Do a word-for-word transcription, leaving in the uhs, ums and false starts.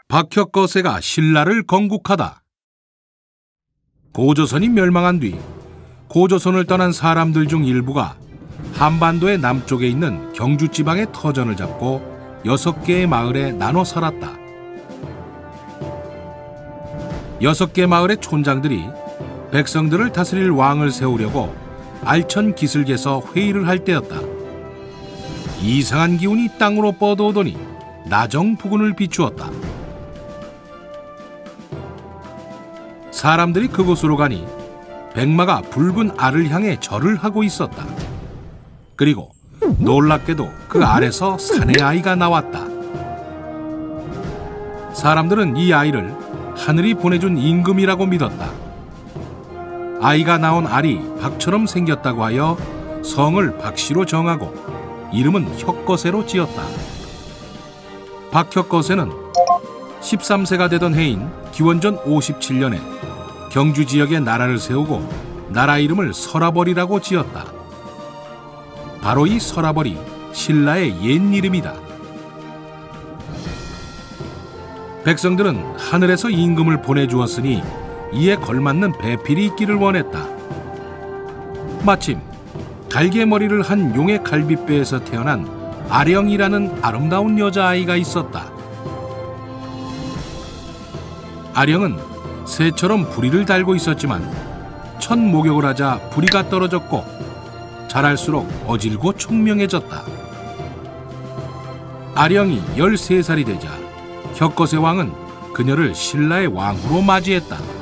박혁거세가 신라를 건국하다. 고조선이 멸망한 뒤 고조선을 떠난 사람들 중 일부가 한반도의 남쪽에 있는 경주 지방의 터전을 잡고 여섯 개의 마을에 나눠 살았다. 여섯 개 마을의 촌장들이 백성들을 다스릴 왕을 세우려고 알천 기슭에서 회의를 할 때였다. 이상한 기운이 땅으로 뻗어오더니 나정부군을 비추었다. 사람들이 그곳으로 가니 백마가 붉은 알을 향해 절을 하고 있었다. 그리고 놀랍게도 그 알에서 사내 아이가 나왔다. 사람들은 이 아이를 하늘이 보내준 임금이라고 믿었다. 아이가 나온 알이 박처럼 생겼다고 하여 성을 박씨로 정하고 이름은 혁거세로 지었다. 박혁거세는 십삼 세가 되던 해인 기원전 오십칠 년에 경주 지역에 나라를 세우고 나라 이름을 서라벌이라고 지었다. 바로 이 서라벌이 신라의 옛 이름이다. 백성들은 하늘에서 임금을 보내주었으니 이에 걸맞는 배필이 있기를 원했다. 마침 달개머리를 한 용의 갈빗배에서 태어난 아령이라는 아름다운 여자아이가 있었다. 아령은 새처럼 부리를 달고 있었지만 첫 목욕을 하자 부리가 떨어졌고 자랄수록 어질고 총명해졌다. 아령이 열세 살이 되자 혁거세 왕은 그녀를 신라의 왕후로 맞이했다.